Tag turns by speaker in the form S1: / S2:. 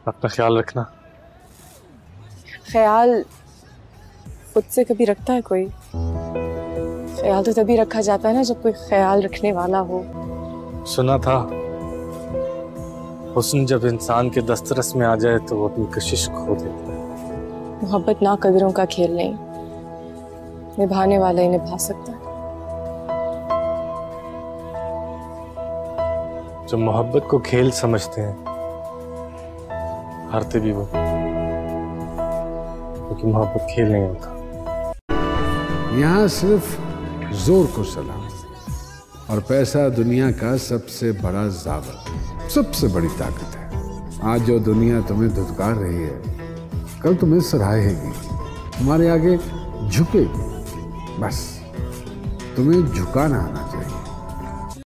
S1: अपना ख्याल रखना।
S2: ख्याल खुद से कभी रखता है कोई? ख्याल तो तभी रखा जाता है ना जब कोई ख्याल रखने वाला हो।
S1: सुना था हुस्न जब इंसान के दस्तरस में आ जाए तो वो अपनी कशिश खो देता है।
S2: मोहब्बत ना कदरों का खेल नहीं, निभाने वाला ही निभा सकता है।
S1: जो मोहब्बत को खेल समझते हैं हारते भी वो, क्योंकि मोहब्बत खेल नहीं होता।
S3: यहाँ सिर्फ जोर को सलाम और पैसा दुनिया का सबसे बड़ा ज़ावर, सबसे बड़ी ताकत है। आज जो दुनिया तुम्हें धुतकार रही है, कल तुम्हें सराहेगी, तुम्हारे आगे झुकेगी। बस तुम्हें झुकाना आना चाहिए।